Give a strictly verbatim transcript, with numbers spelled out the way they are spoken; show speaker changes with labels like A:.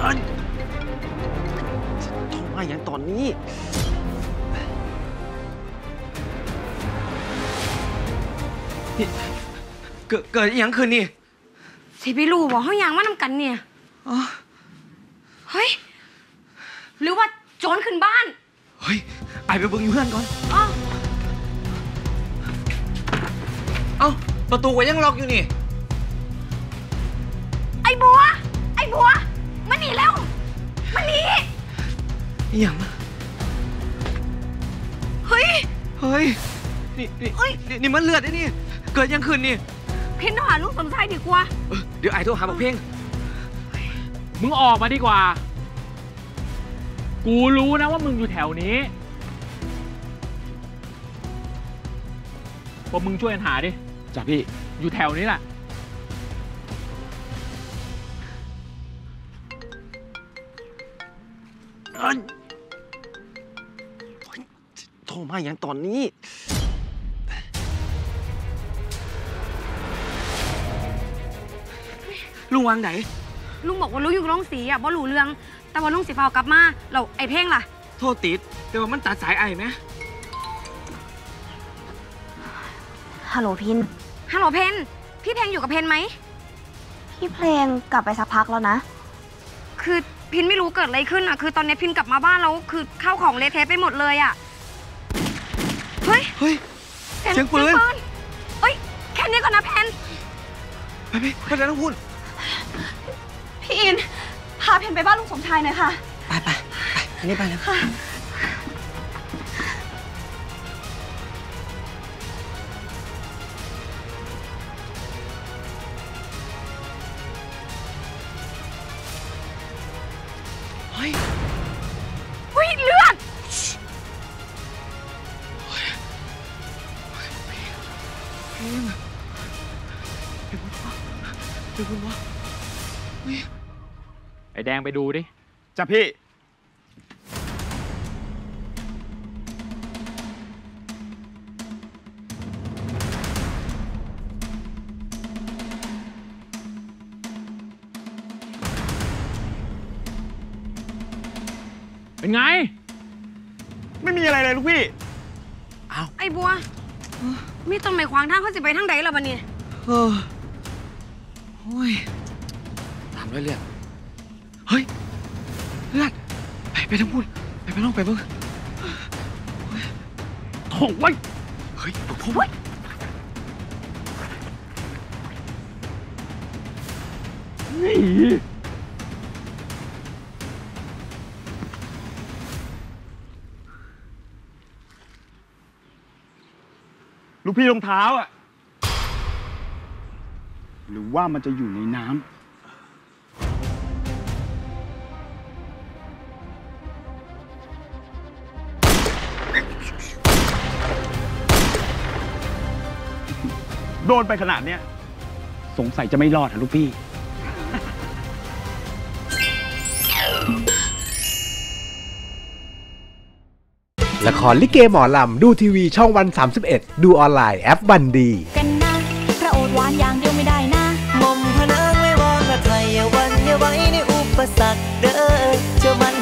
A: โทรมาอย่างตอนนี้เกิดเกิดอย่างคืนนี่
B: สิพี่รู้บอกเขาอย่างว่านำกันเนี่ยเฮ้ยหรือว่าโจรขึ้นบ้าน
A: เฮ้ยไอไปเบิ่งอยู่เพื่อนก่อนเอ้าเอ้าประตูก็ยังล็อกอยู่นี่
B: ไอ้บัวไอ้บัวมาหนีแล้วมาหนี
A: อย่าง
B: เฮ้ย
A: เฮ้ยนี่นี่นี่มันเลือดไอ้นี่เกิดยังคืนนี่
B: เพ่นโทรหาลุงสมชายดีกว่า
A: เดี๋ยวไอ้โทรหาบักเพ่ง
C: มึงออกมาดีกว่ากูรู้นะว่ามึงอยู่แถวนี้พวกมึงช่วยกันหาดิ
A: จ้ะพี่
C: อยู่แถวนี้แหละ
A: โทรมาอย่างตอนนี้ลุงวางไหน
B: ลุงบอกว่าลุงอยู่โรงสีอ่ะบ่รู้เรื่องแต่ว่าลุงสิฟ้ากลับมาเราไอ้เพ่งล่ะ
A: โทษติดแต่ว่ามันตัดสายไอ้ไหม
D: ฮัลโหลพิน
B: ฮัลโหลเพนพี่เพลงอยู่กับเพนไหม
D: พี่เพลงกลับไปสักพักแล้วนะ
B: คือพินไม่รู้เกิดอะไรขึ้นอ่ะคือตอนนี้พินกลับมาบ้านแล้วคือข้าวของเละเทะไปหมดเลยอ่ะเฮ้ย
A: เฮ้ยเสียงปืน
B: เฮ้ยแค่นี้ก่อนนะเพน
A: ไปไปไปแล้วต้องพูด
D: พี่อินพาเพนไปบ้านลุงสมชายหน่อยค่ะ
A: ไปไปไปอันนี้ไปแล้วค่ะเฮ้ย
B: เฮ้ยเลือด
A: เป็นคุณวะ
C: ไอ้แดงไปดูดิ
A: จ้ะพี่
C: เป็นไง
A: ไม่มีอะไรเลยลูกพี่อ้าว
B: ไอ้บัวมีต้นไม้ขวางทางเขาสิไปทางใดล่ะบัดนี้
A: เออโอ้ยตามด้วยเลือดเฮ้ยเลือดไปไปทั้งพูดไปไปน้องไปเบิ่ง
C: โถ่ไว้
A: เฮ้ยบอกพ่อ
C: นี่
E: ลูกพี่รองเท้าอ่ะหรือว่ามันจะอยู่ในน้ำโดนไปขนาดเนี้ยสงสัยจะไม่รอดนะลูกพี่
F: ละครลิเกหมอลำดูทีวีช่องวันสามสิบเอ็ดดูออนไลน์แอปวันดี
G: กันนะพระโอษฐ์หวานอย่างเดียวไม่ได้นะมอมพระนางไม่วอนพระไทยอย่าวันอย่าไว้ในอุปสรรคเด้อเจ้ามัน